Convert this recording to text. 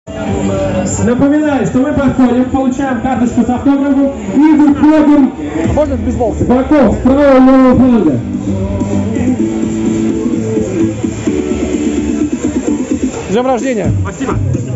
Напоминаю, что мы подходим, получаем карточку с автографом и выходим с боков, с правого и левого фланга. С днем рождения! Спасибо!